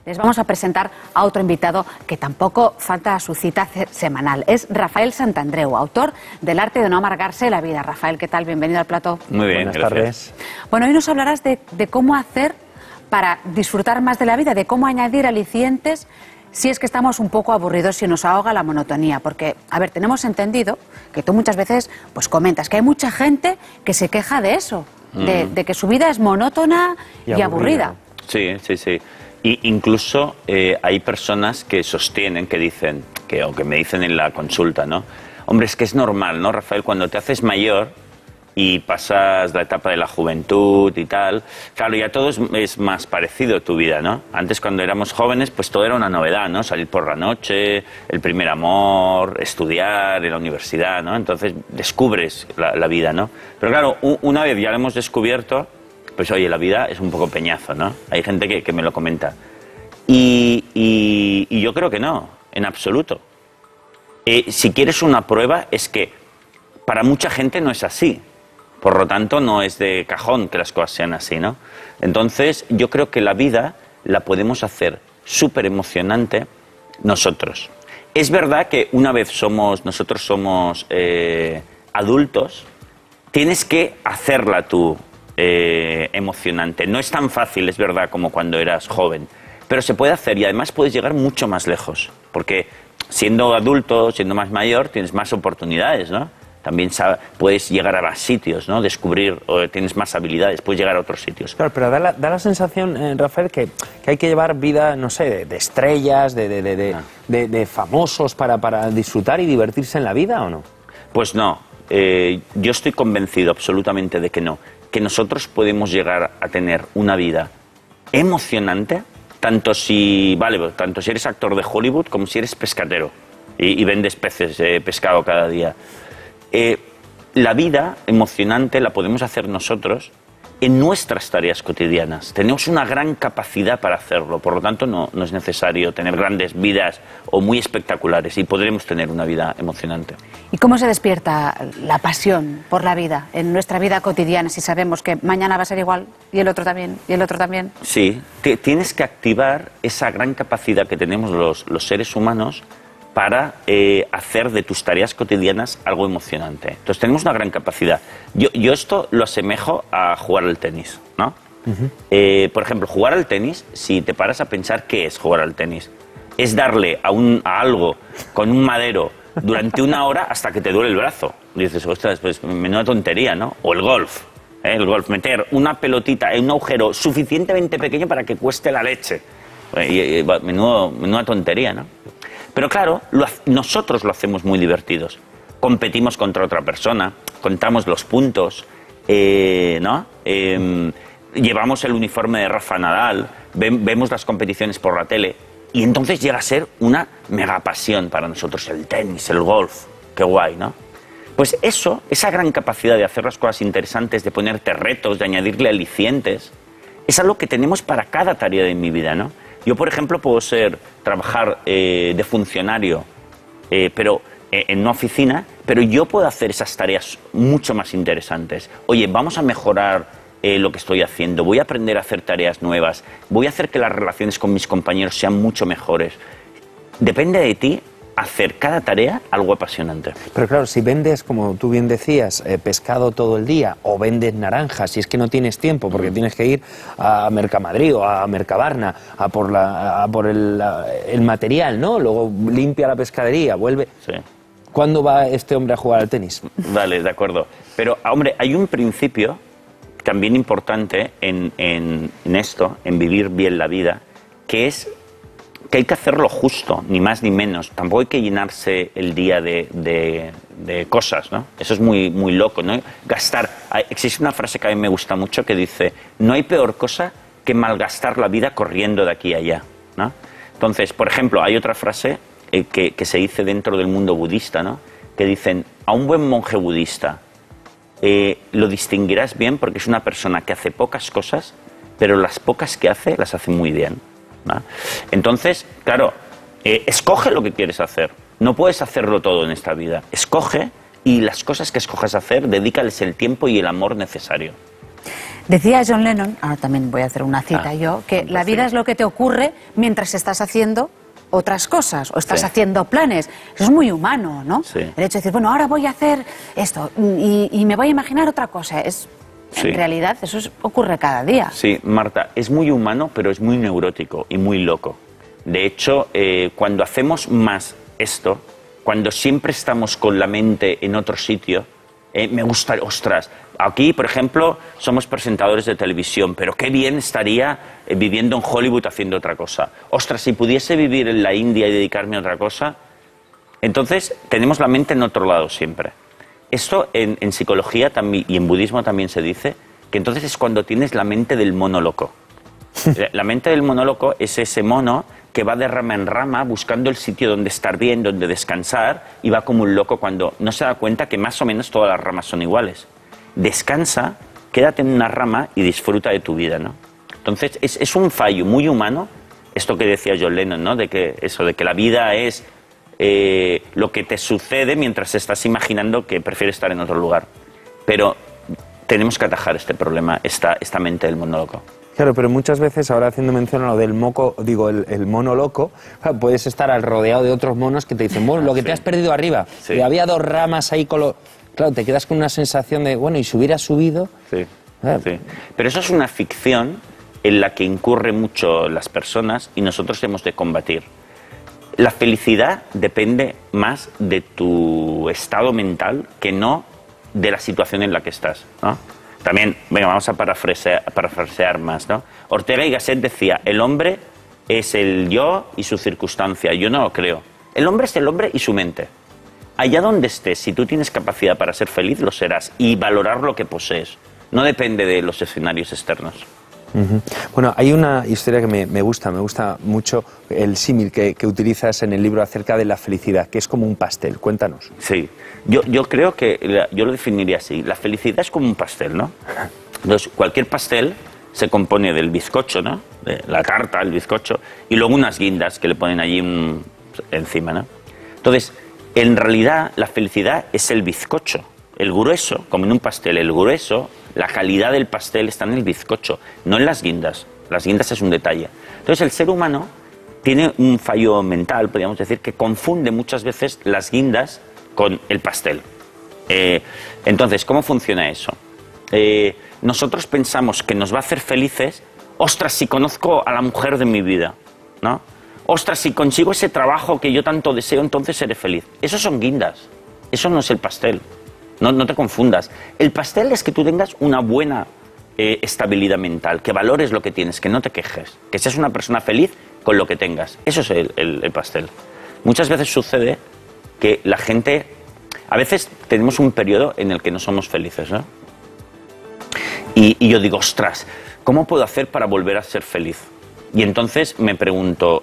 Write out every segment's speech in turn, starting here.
les vamos a presentar a otro invitado que tampoco falta a su cita semanal. Es Rafael Santandreu, autor del arte de no amargarse la vida. Rafael, ¿qué tal? Bienvenido al plató. Muy bien, buenas tardes. Bueno, hoy nos hablarás de cómo hacer para disfrutar más de la vida, de cómo añadir alicientes si es que estamos un poco aburridos, si nos ahoga la monotonía. Porque, a ver, tenemos entendido que tú muchas veces pues comentas que hay mucha gente que se queja de eso, de que su vida es monótona y aburrida. Sí, sí, sí. Y incluso hay personas que sostienen, que dicen, o que me dicen en la consulta, ¿no? Hombre, es que es normal, ¿no, Rafael? Cuando te haces mayor y pasas la etapa de la juventud y tal, claro, ya todo es más parecido a tu vida, ¿no? Antes, cuando éramos jóvenes, pues todo era una novedad, ¿no? Salir por la noche, el primer amor, estudiar en la universidad, ¿no? Entonces descubres la vida, ¿no? Pero claro, una vez ya lo hemos descubierto, pues oye, la vida es un poco peñazo, ¿no? Hay gente que me lo comenta. Y yo creo que no, en absoluto. Si quieres una prueba, es que para mucha gente no es así. Por lo tanto, no es de cajón que las cosas sean así, ¿no? Entonces, yo creo que la vida la podemos hacer súper emocionante nosotros. Es verdad que una vez nosotros somos adultos, tienes que hacerla tú emocionante. No es tan fácil, es verdad, como cuando eras joven, pero se puede hacer y además puedes llegar mucho más lejos, porque siendo adulto, siendo más mayor, tienes más oportunidades, ¿no? También puedes llegar a más sitios, ¿no? Descubrir, o tienes más habilidades, puedes llegar a otros sitios. Claro, pero da la sensación, Rafael, que hay que llevar vida, no sé, de estrellas, de famosos para disfrutar y divertirse en la vida, ¿o no? Pues no. Yo estoy convencido absolutamente de que no. Que nosotros podemos llegar a tener una vida emocionante, tanto si eres actor de Hollywood como si eres pescadero y vendes peces, pescado cada día. La vida emocionante la podemos hacer nosotros en nuestras tareas cotidianas. Tenemos una gran capacidad para hacerlo, por lo tanto no es necesario tener grandes vidas o muy espectaculares y podremos tener una vida emocionante. ¿Y cómo se despierta la pasión por la vida en nuestra vida cotidiana si sabemos que mañana va a ser igual y el otro también y el otro también? Sí, tienes que activar esa gran capacidad que tenemos los seres humanos para hacer de tus tareas cotidianas algo emocionante. Entonces tenemos una gran capacidad. Yo esto lo asemejo a jugar al tenis, ¿no? Por ejemplo, jugar al tenis, si te paras a pensar qué es jugar al tenis, es darle a algo con un madero durante una hora hasta que te duele el brazo. Y dices, ostras, pues menuda tontería, ¿no? O el golf. El golf, meter una pelotita en un agujero suficientemente pequeño para que cueste la leche. Menuda tontería, ¿no? Pero claro, nosotros lo hacemos muy divertidos. Competimos contra otra persona, contamos los puntos, ¿no? Llevamos el uniforme de Rafa Nadal, vemos las competiciones por la tele y entonces llega a ser una mega pasión para nosotros el tenis, el golf. Qué guay, ¿no? Pues esa gran capacidad de hacer las cosas interesantes, de ponerte retos, de añadirle alicientes, es algo que tenemos para cada tarea de mi vida, ¿no? Yo, por ejemplo, puedo trabajar de funcionario, pero en una oficina, pero yo puedo hacer esas tareas mucho más interesantes. Oye, vamos a mejorar lo que estoy haciendo, voy a aprender a hacer tareas nuevas, voy a hacer que las relaciones con mis compañeros sean mucho mejores. Depende de ti hacer cada tarea algo apasionante. Pero claro, si vendes, como tú bien decías, pescado todo el día, o vendes naranjas, si es que no tienes tiempo, porque tienes que ir a Mercamadrid o a Mercabarna a por el material, ¿no? Luego limpia la pescadería, vuelve. Sí. ¿Cuándo va este hombre a jugar al tenis? Vale, de acuerdo. Pero, hombre, hay un principio también importante en esto, en vivir bien la vida, que es que hay que hacerlo justo, ni más ni menos. Tampoco hay que llenarse el día de cosas, ¿no? Eso es muy loco, ¿no? Gastar. Existe una frase que a mí me gusta mucho que dice, no hay peor cosa que malgastar la vida corriendo de aquí a allá, ¿no? Entonces, por ejemplo, hay otra frase que se dice dentro del mundo budista, ¿no? Que dicen, a un buen monje budista lo distinguirás bien porque es una persona que hace pocas cosas, pero las pocas que hace, las hace muy bien, ¿no? Entonces, claro, escoge lo que quieres hacer. No puedes hacerlo todo en esta vida. Escoge y las cosas que escojas hacer, dedícales el tiempo y el amor necesario. Decía John Lennon, ahora también voy a hacer una cita yo, que la vida es lo que te ocurre mientras estás haciendo otras cosas o estás haciendo planes. Eso es muy humano, ¿no? Sí. El hecho de decir, bueno, ahora voy a hacer esto y me voy a imaginar otra cosa. En realidad eso ocurre cada día. Sí, Marta, es muy humano, pero es muy neurótico y muy loco. De hecho, cuando hacemos más esto, cuando siempre estamos con la mente en otro sitio, me gusta, ostras, aquí, por ejemplo, somos presentadores de televisión, pero qué bien estaría viviendo en Hollywood haciendo otra cosa. Ostras, si pudiese vivir en la India y dedicarme a otra cosa. Entonces, tenemos la mente en otro lado siempre. Esto en psicología también, y en budismo también se dice, que entonces es cuando tienes la mente del mono loco. La mente del mono loco es ese mono que va de rama en rama buscando el sitio donde estar bien, donde descansar, y va como un loco cuando no se da cuenta que más o menos todas las ramas son iguales. Descansa, quédate en una rama y disfruta de tu vida, ¿no? Entonces es un fallo muy humano, esto que decía John Lennon, ¿no? De que la vida es lo que te sucede mientras estás imaginando que prefieres estar en otro lugar. Pero tenemos que atajar este problema, esta mente del mono loco. Claro, pero muchas veces, ahora haciendo mención a lo del el mono loco, puedes estar rodeado de otros monos que te dicen, bueno, lo que te has perdido arriba, que había dos ramas ahí con lo... Claro, te quedas con una sensación de, bueno, ¿y si hubiera subido? Sí. Pero eso es una ficción en la que incurren mucho las personas y nosotros hemos de combatir. La felicidad depende más de tu estado mental que no de la situación en la que estás, ¿no? También, venga, vamos a parafrasear más, ¿no? Ortega y Gasset decía, el hombre es el yo y su circunstancia. Yo no lo creo. El hombre es el hombre y su mente. Allá donde estés, si tú tienes capacidad para ser feliz, lo serás. Y valorar lo que posees. No depende de los escenarios externos. Bueno, hay una historia que me gusta mucho el símil que utilizas en el libro acerca de la felicidad, que es como un pastel. Cuéntanos. Sí, yo creo que yo lo definiría así. La felicidad es como un pastel, ¿no? Entonces, cualquier pastel se compone del bizcocho, ¿no? De la tarta, el bizcocho, y luego unas guindas que le ponen allí encima, ¿no? Entonces, en realidad, la felicidad es el bizcocho. El grueso, como en un pastel, el grueso, la calidad del pastel está en el bizcocho, no en las guindas. Las guindas es un detalle. Entonces el ser humano tiene un fallo mental, podríamos decir, que confunde muchas veces las guindas con el pastel. Entonces, ¿cómo funciona eso? Nosotros pensamos que nos va a hacer felices, ostras, si conozco a la mujer de mi vida, ¿no? Ostras, si consigo ese trabajo que yo tanto deseo, entonces seré feliz. Eso son guindas, eso no es el pastel. No te confundas. El pastel es que tú tengas una buena estabilidad mental, que valores lo que tienes, que no te quejes, que seas una persona feliz con lo que tengas. Eso es el pastel. Muchas veces sucede que la gente... A veces tenemos un periodo en el que no somos felices, ¿no? Y yo digo, ostras, ¿cómo puedo hacer para volver a ser feliz? Y entonces me pregunto,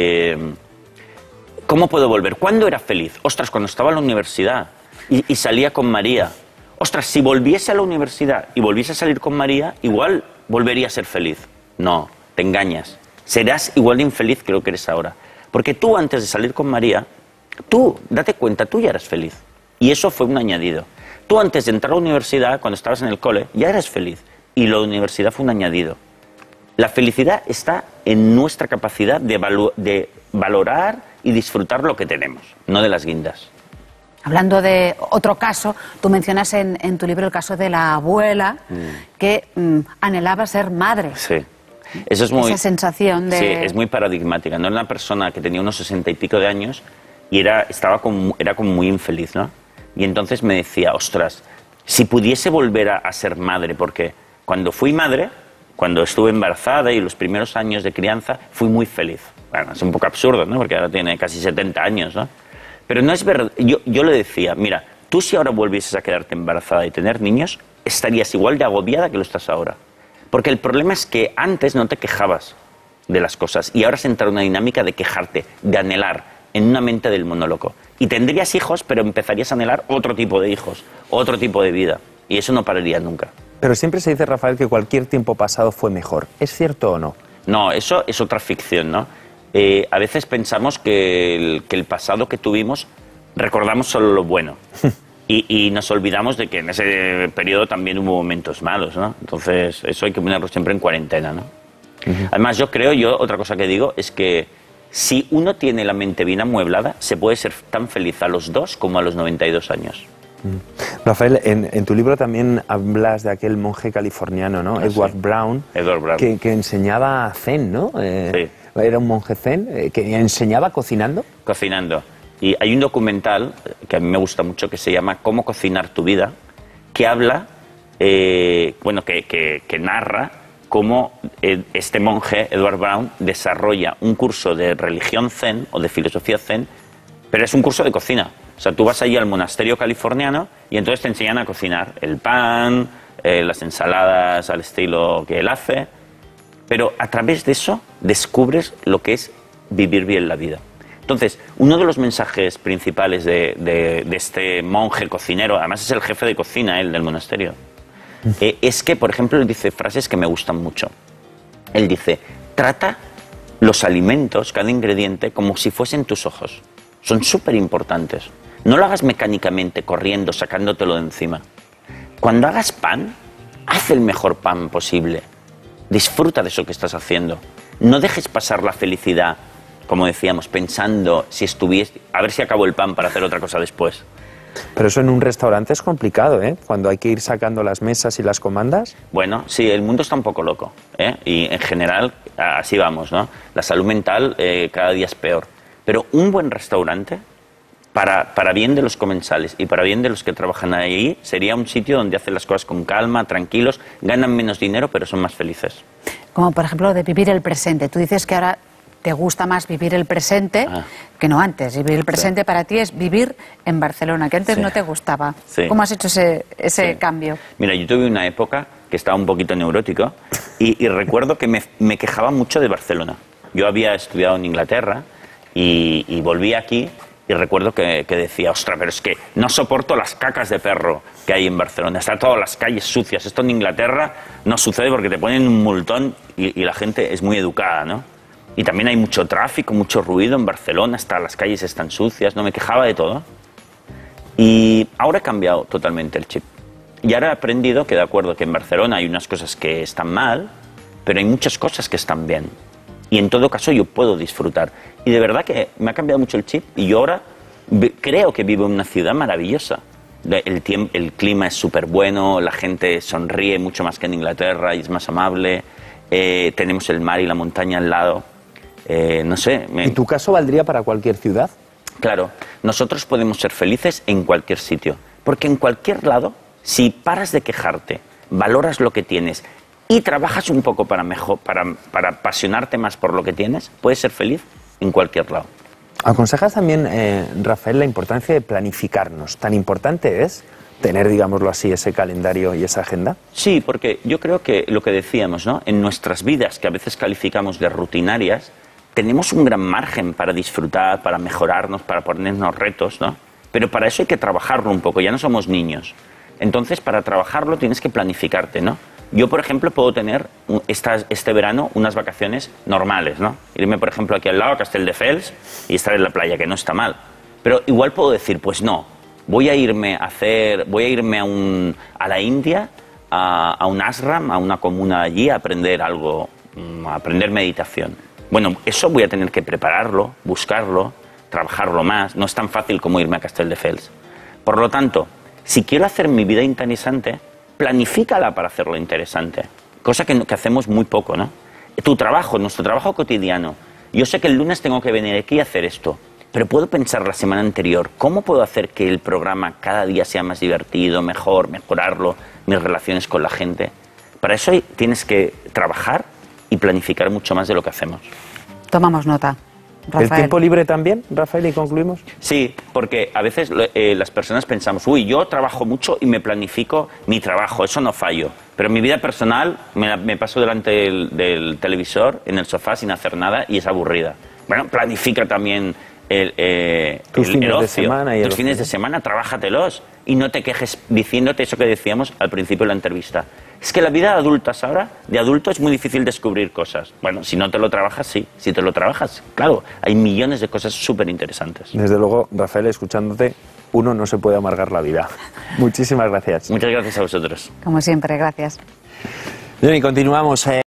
¿cómo puedo volver? ¿Cuándo era feliz? Ostras, cuando estaba en la universidad. Y salía con María. Ostras, si volviese a la universidad y volviese a salir con María, igual volvería a ser feliz. No, te engañas. Serás igual de infeliz que lo que eres ahora. Porque tú, antes de salir con María, tú, date cuenta, tú ya eras feliz. Y eso fue un añadido. Tú, antes de entrar a la universidad, cuando estabas en el cole, ya eras feliz. Y la universidad fue un añadido. La felicidad está en nuestra capacidad de valorar y disfrutar lo que tenemos, no de las guindas. Hablando de otro caso, tú mencionas en tu libro el caso de la abuela que anhelaba ser madre. Sí. Eso es muy, esa sensación de... Sí, es muy paradigmática. No era una persona que tenía unos 60 y pico de años y era como muy infeliz, ¿no? Y entonces me decía, ostras, si pudiese volver a ser madre, porque cuando fui madre, cuando estuve embarazada y los primeros años de crianza, fui muy feliz. Bueno, es un poco absurdo, ¿no? Porque ahora tiene casi 70 años, ¿no? Pero no es verdad. Yo le decía, mira, tú si ahora volvieses a quedarte embarazada y tener niños, estarías igual de agobiada que lo estás ahora. Porque el problema es que antes no te quejabas de las cosas y ahora has entrado en una dinámica de quejarte, de anhelar, en una mente del mono loco. Y tendrías hijos, pero empezarías a anhelar otro tipo de hijos, otro tipo de vida. Y eso no pararía nunca. Pero siempre se dice, Rafael, que cualquier tiempo pasado fue mejor. ¿Es cierto o no? No, eso es otra ficción, ¿no? A veces pensamos que el pasado que tuvimos recordamos solo lo bueno Y nos olvidamos de que en ese periodo también hubo momentos malos, ¿no? Entonces, eso hay que ponerlo siempre en cuarentena, ¿no? Además, otra cosa que digo es que si uno tiene la mente bien amueblada, se puede ser tan feliz a los 2 como a los 92 años. Rafael, en tu libro también hablas de aquel monje californiano, ¿no? Edward Brown, que enseñaba zen, ¿no? Sí. Era un monje zen que enseñaba cocinando. Cocinando. Y hay un documental que a mí me gusta mucho que se llama Cómo cocinar tu vida, que habla, que narra cómo este monje, Edward Brown, desarrolla un curso de religión zen o de filosofía zen, pero es un curso de cocina. O sea, tú vas allí al monasterio californiano y entonces te enseñan a cocinar el pan, las ensaladas al estilo que él hace, pero a través de eso descubres lo que es vivir bien la vida. Entonces, uno de los mensajes principales de este monje cocinero, además es el jefe de cocina, él, del monasterio, es que, por ejemplo, él dice frases que me gustan mucho. Él dice, trata los alimentos, cada ingrediente, como si fuesen tus ojos. Son súper importantes. No lo hagas mecánicamente, corriendo, sacándotelo de encima. Cuando hagas pan, haz el mejor pan posible. Disfruta de eso que estás haciendo. No dejes pasar la felicidad, como decíamos, pensando a ver si acabo el pan para hacer otra cosa después. Pero eso en un restaurante es complicado, ¿eh? Cuando hay que ir sacando las mesas y las comandas. Bueno, sí, el mundo está un poco loco, ¿eh? Y en general así vamos, ¿no? La salud mental cada día es peor. Pero un buen restaurante, para bien de los comensales y para bien de los que trabajan ahí, sería un sitio donde hacen las cosas con calma, tranquilos, ganan menos dinero, pero son más felices. Como por ejemplo de vivir el presente. Tú dices que ahora te gusta más vivir el presente que no antes. Vivir el presente para ti es vivir en Barcelona, que antes no te gustaba. Sí. ¿Cómo has hecho ese cambio? Mira, yo tuve una época que estaba un poquito neurótico y recuerdo que me quejaba mucho de Barcelona. Yo había estudiado en Inglaterra y volví aquí y recuerdo que decía, ostras, pero es que no soporto las cacas de perro que hay en Barcelona. Están todas las calles sucias. Esto en Inglaterra no sucede porque te ponen un multón y la gente es muy educada, ¿no? Y también hay mucho tráfico, mucho ruido en Barcelona, hasta las calles están sucias, no me quejaba de todo. Y ahora he cambiado totalmente el chip. Y ahora he aprendido que, de acuerdo, que en Barcelona hay unas cosas que están mal, pero hay muchas cosas que están bien. Y en todo caso yo puedo disfrutar. Y de verdad que me ha cambiado mucho el chip y yo ahora creo que vivo en una ciudad maravillosa. El clima es súper bueno, la gente sonríe mucho más que en Inglaterra y es más amable. Tenemos el mar y la montaña al lado. No sé. ¿Y tu caso valdría para cualquier ciudad? Claro, nosotros podemos ser felices en cualquier sitio, porque en cualquier lado, si paras de quejarte, valoras lo que tienes y trabajas un poco para apasionarte más por lo que tienes, puedes ser feliz en cualquier lado. ¿Aconsejas también, Rafael, la importancia de planificarnos? ¿Tan importante es tener, digámoslo así, ese calendario y esa agenda? Sí, porque yo creo que lo que decíamos, ¿no? En nuestras vidas, que a veces calificamos de rutinarias, tenemos un gran margen para disfrutar, para mejorarnos, para ponernos retos, ¿no? Pero para eso hay que trabajarlo un poco, ya no somos niños. Entonces, para trabajarlo tienes que planificarte, ¿no? Yo, por ejemplo, puedo tener este verano unas vacaciones normales, ¿no? Irme, por ejemplo, aquí al lado, a Castelldefels, y estar en la playa, que no está mal. Pero igual puedo decir, pues no, voy a irme a la India, a un ashram, a una comuna allí, a aprender algo, a aprender meditación. Bueno, eso voy a tener que prepararlo, buscarlo, trabajarlo más. No es tan fácil como irme a Castelldefels. Por lo tanto, si quiero hacer mi vida interesante, planifícala para hacerlo interesante. Cosa que hacemos muy poco, ¿no? Nuestro trabajo cotidiano. Yo sé que el lunes tengo que venir aquí a hacer esto, pero puedo pensar la semana anterior, ¿cómo puedo hacer que el programa cada día sea más divertido, mejorarlo, mis relaciones con la gente? Para eso tienes que trabajar y planificar mucho más de lo que hacemos. Tomamos nota. Rafael. ¿El tiempo libre también, Rafael, y concluimos? Sí, porque a veces las personas pensamos, yo trabajo mucho y me planifico mi trabajo, eso no fallo. Pero en mi vida personal me paso delante del televisor, en el sofá, sin hacer nada y es aburrida. Bueno, planifica también tus fines de semana y tus fines de semana, trabájatelos y no te quejes diciéndote eso que decíamos al principio de la entrevista. Es que la vida de adulto es muy difícil descubrir cosas. Bueno, si no te lo trabajas, sí. Si te lo trabajas, claro, hay millones de cosas súper interesantes. Desde luego, Rafael, escuchándote, uno no se puede amargar la vida. Muchísimas gracias. Muchas gracias a vosotros. Como siempre, gracias. Bien, y continuamos.